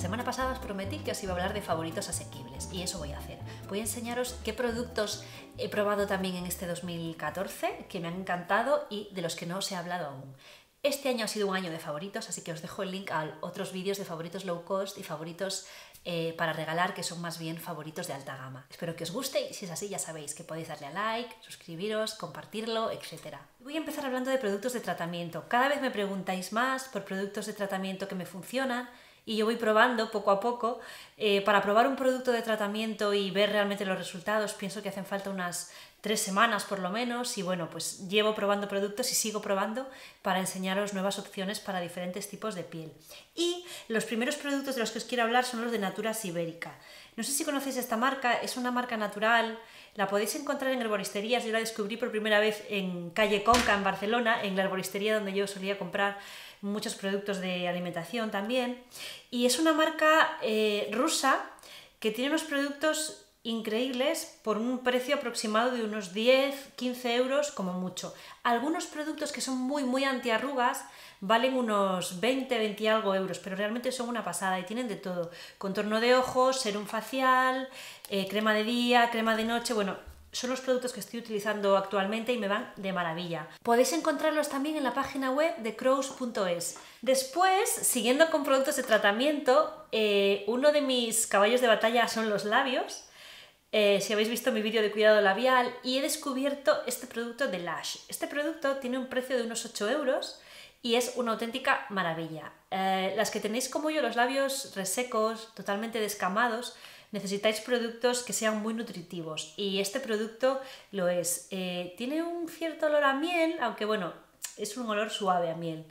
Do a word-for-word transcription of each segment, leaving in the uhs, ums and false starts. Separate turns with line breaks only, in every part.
semana pasada os prometí que os iba a hablar de favoritos asequibles y eso voy a hacer. Voy a enseñaros qué productos he probado también en este dos mil catorce, que me han encantado y de los que no os he hablado aún. Este año ha sido un año de favoritos, así que os dejo el link a otros vídeos de favoritos low cost y favoritos eh, para regalar, que son más bien favoritos de alta gama. Espero que os guste y si es así ya sabéis que podéis darle a like, suscribiros, compartirlo, etcétera. Voy a empezar hablando de productos de tratamiento. Cada vez me preguntáis más por productos de tratamiento que me funcionan y yo voy probando poco a poco. Eh, para probar un producto de tratamiento y ver realmente los resultados pienso que hacen falta unas tres semanas por lo menos y bueno, pues llevo probando productos y sigo probando para enseñaros nuevas opciones para diferentes tipos de piel. Y los primeros productos de los que os quiero hablar son los de Natura Ibérica. No sé si conocéis esta marca, es una marca natural, la podéis encontrar en herboristerías. Yo la descubrí por primera vez en Calle Conca, en Barcelona, en la herboristería donde yo solía comprar muchos productos de alimentación también. Y es una marca eh, rusa que tiene unos productos increíbles por un precio aproximado de unos diez a quince euros como mucho. Algunos productos que son muy muy antiarrugas valen unos veinte, veinte y algo euros, pero realmente son una pasada y tienen de todo: contorno de ojos, serum facial, eh, crema de día, crema de noche. Bueno, son los productos que estoy utilizando actualmente y me van de maravilla. Podéis encontrarlos también en la página web de crows punto es. Después, siguiendo con productos de tratamiento, eh, uno de mis caballos de batalla son los labios. Eh, si habéis visto mi vídeo de cuidado labial, y he descubierto este producto de Lush. Este producto tiene un precio de unos ocho euros y es una auténtica maravilla. Eh, las que tenéis como yo los labios resecos, totalmente descamados, necesitáis productos que sean muy nutritivos y este producto lo es. Eh, tiene un cierto olor a miel, aunque bueno, es un olor suave a miel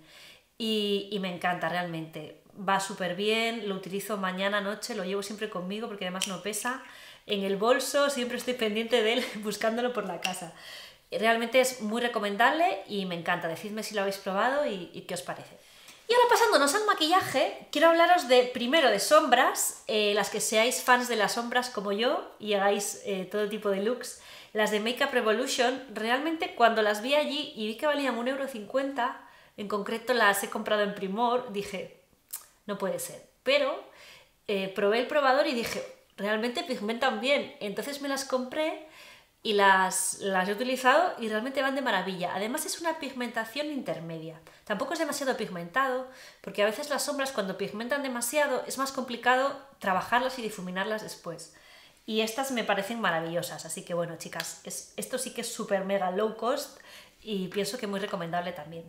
y, y me encanta realmente. Va súper bien, lo utilizo mañana, noche, lo llevo siempre conmigo porque además no pesa. En el bolso siempre estoy pendiente de él buscándolo por la casa. Realmente es muy recomendable y me encanta. Decidme si lo habéis probado y, y qué os parece. Y ahora pasándonos al maquillaje, quiero hablaros de primero de sombras, eh, las que seáis fans de las sombras como yo y hagáis eh, todo tipo de looks. Las de Makeup Revolution, realmente cuando las vi allí y vi que valían un euro cincuenta, en concreto las he comprado en Primor, dije, no puede ser. Pero eh, probé el probador y dije, realmente pigmentan bien, entonces me las compré y las, las he utilizado y realmente van de maravilla. Además es una pigmentación intermedia, tampoco es demasiado pigmentado, porque a veces las sombras cuando pigmentan demasiado es más complicado trabajarlas y difuminarlas después. Y estas me parecen maravillosas, así que bueno chicas, es, esto sí que es súper mega low cost y pienso que muy recomendable también.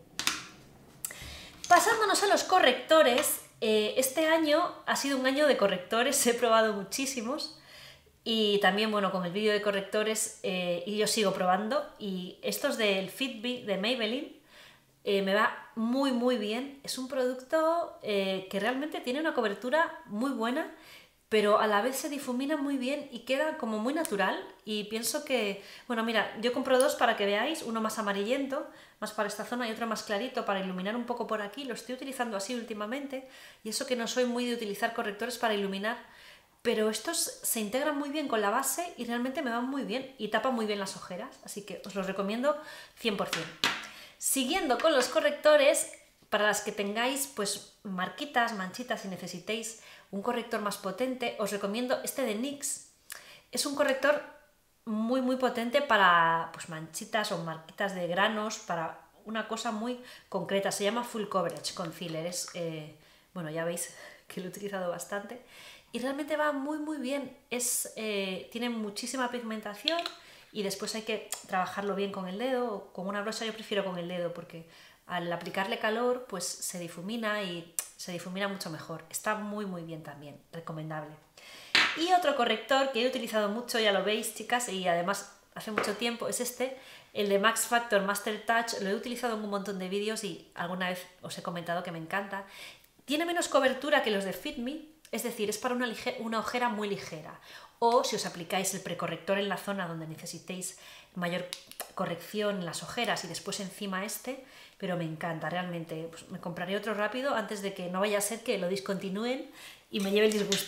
Pasándonos a los correctores, Eh, este año ha sido un año de correctores, he probado muchísimos y también bueno con el vídeo de correctores eh, y yo sigo probando, y estos del Fit Me de Maybelline eh, me va muy muy bien. Es un producto eh, que realmente tiene una cobertura muy buena, pero a la vez se difumina muy bien y queda como muy natural y pienso que, bueno mira, yo compro dos para que veáis, uno más amarillento, más para esta zona y otro más clarito para iluminar un poco por aquí. Lo estoy utilizando así últimamente y eso que no soy muy de utilizar correctores para iluminar, pero estos se integran muy bien con la base y realmente me van muy bien y tapan muy bien las ojeras, así que os los recomiendo cien por cien. Siguiendo con los correctores, para las que tengáis pues marquitas, manchitas y necesitéis un corrector más potente, os recomiendo este de N Y X. Es un corrector muy muy potente para pues, manchitas o marquitas de granos, para una cosa muy concreta. Se llama Full Coverage Concealer. Es, eh, bueno, ya veis que lo he utilizado bastante y realmente va muy muy bien. Es, eh, tiene muchísima pigmentación y después hay que trabajarlo bien con el dedo. Con una brocha yo prefiero con el dedo porque al aplicarle calor pues se difumina y se difumina mucho mejor. Está muy muy bien también, recomendable. Y otro corrector que he utilizado mucho, ya lo veis chicas, y además hace mucho tiempo, es este, el de Max Factor Master Touch. Lo he utilizado en un montón de vídeos y alguna vez os he comentado que me encanta. Tiene menos cobertura que los de Fit Me, es decir, es para una, una ojera muy ligera. O si os aplicáis el precorrector en la zona donde necesitéis mayor corrección en las ojeras y después encima este, pero me encanta realmente. Pues me compraré otro rápido antes de que no vaya a ser que lo discontinúen y me lleve el disgusto.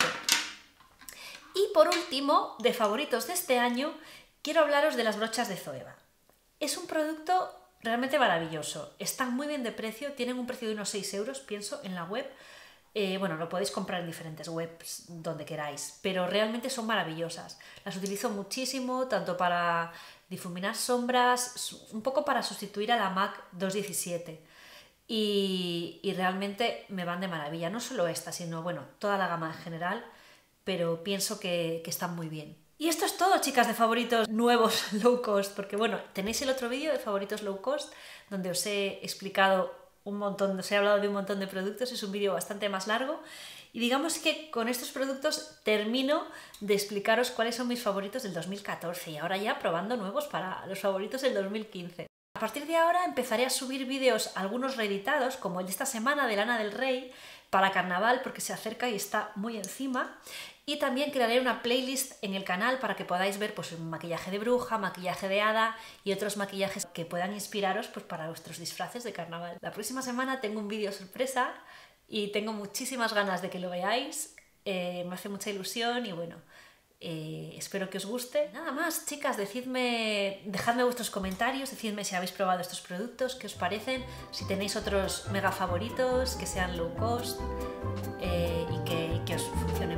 Y por último, de favoritos de este año, quiero hablaros de las brochas de Zoeva. Es un producto realmente maravilloso, están muy bien de precio, tienen un precio de unos seis euros, pienso, en la web. Eh, bueno, lo podéis comprar en diferentes webs donde queráis, pero realmente son maravillosas. Las utilizo muchísimo, tanto para difuminar sombras, un poco para sustituir a la MAC dos diecisiete. Y, y realmente me van de maravilla. No solo esta, sino bueno, toda la gama en general, pero pienso que, que están muy bien. Y esto es todo, chicas, de favoritos nuevos low cost, porque bueno, tenéis el otro vídeo de favoritos low cost, donde os he explicado un montón, os he hablado de un montón de productos, es un vídeo bastante más largo, y digamos que con estos productos termino de explicaros cuáles son mis favoritos del dos mil catorce, y ahora ya probando nuevos para los favoritos del dos mil quince. A partir de ahora empezaré a subir vídeos, algunos reeditados, como el de esta semana de Lana del Rey, para carnaval, porque se acerca y está muy encima. Y también crearé una playlist en el canal para que podáis ver pues, maquillaje de bruja, maquillaje de hada y otros maquillajes que puedan inspiraros pues, para vuestros disfraces de carnaval. La próxima semana tengo un vídeo sorpresa y tengo muchísimas ganas de que lo veáis. Eh, me hace mucha ilusión y bueno, eh, espero que os guste. Nada más, chicas, decidme, dejadme vuestros comentarios, decidme si habéis probado estos productos, qué os parecen, si tenéis otros mega favoritos que sean low cost eh, y que, que os funcionen